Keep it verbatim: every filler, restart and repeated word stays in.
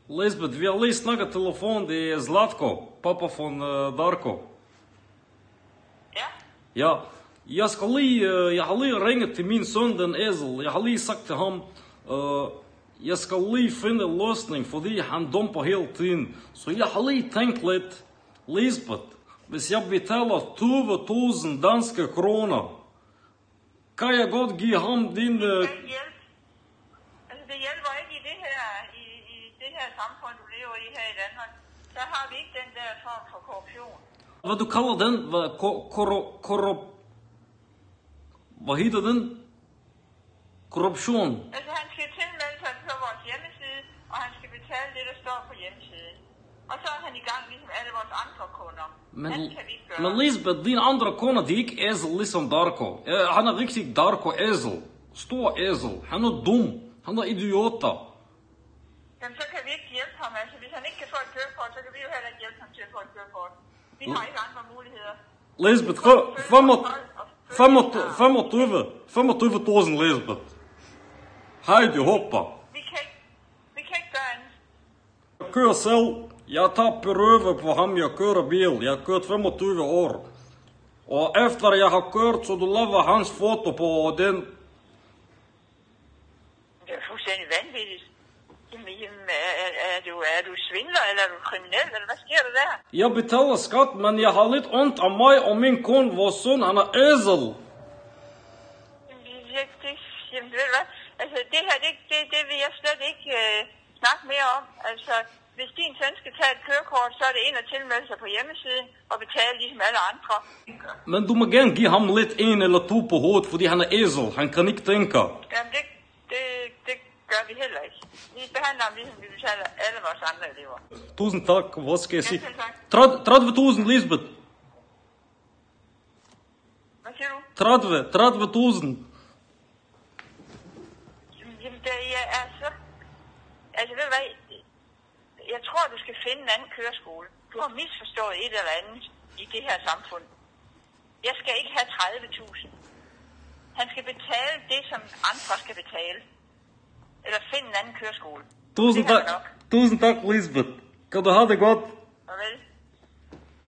Lisbeth, vi har lige snakket telefon, det er Zlatko, pappa von uh, Darko. Ja? Ja, jeg skal lige, uh, jeg har lige ringet til min søn, den Ezel. Jeg har lige sagt til ham, uh, jeg skal lige finde en løsning, fordi han dumper hele tiden. Så jeg har lige tænkt lidt, Lisbeth, hvis jeg betaler tyve tusind danske kroner, kan jeg godt give ham din... Uh... Det kan ikke hjælpe. Altså, det hjælper ikke i det her, i, i det her samfund, du lever i her i Danmark. Så har vi ikke den der form for korruption. Hvad du kalder den? Hvad, kor, kor, kor, hvad hedder den? Korruption. Altså, han skal tilmelde sig på vores hjemmeside, og han skal betale det, der står på hjemmesiden. Og så er han i gang, ligesom alle vores andre kunder. Men, Han kan vi ikke gøre. men Lisbeth, din andre kone, det er ikke Ezel, ligesom Darko. Eh, Han er rigtig Darko Ezel. Stor Ezel. Han er dum. Han er idioter. Jamen, så kan vi ikke hjælpe ham. Altså, hvis han ikke kan få et kørekort, så kan vi jo heller ikke hjælpe ham til at få et kørekort. Vi har ikke andre muligheder. Lisbeth, femogtyve tusind, Lisbeth. Heidi, hoppa. Vi kan ikke, vi kan ikke gøre andet. Jeg kører selv. Jeg tager prøve på ham, jeg kører bil. Jeg har kørt femogtyve år. Og efter jeg har kørt, så du laver hans foto på den. Det er fuldstændig vanvittigt. Jamen, jamen er, er, er, du, er du svindler, eller er du kriminel, eller hvad sker der der? Jeg betaler skat, men jeg har lidt ondt af mig og min kone, vores søn, han er Ezel. Jamen, det, det, jamen, ved du hvad? Altså, det her, det, det, det vil jeg slet ikke øh, snakke mere om. Altså, hvis din søn skal tage et kørekort, så er det ind og tilmelde sig på hjemmesiden og betale ligesom alle andre. Men du må gerne give ham lidt en eller to på hovedet, fordi han er Ezel. Han kan ikke tænke. Jamen, det, det, det gør vi heller ikke. Vi behandler ham ligesom vi betaler alle vores andre elever. Tusind tak, hvad skal jeg sige? Ja, tak. tredive tusind, Lisbeth. Hvad siger du? tredive, tredive tusind. Jamen, det er altså... Altså, ved du hvad? Jeg tror, du skal finde en anden køreskole. Du har misforstået et eller andet i det her samfund. Jeg skal ikke have tredive tusind. Han skal betale det, som andre skal betale. Eller finde en anden køreskole. Tusind tak, tusind tak, Lisbeth. Kan du have det godt? Farvel.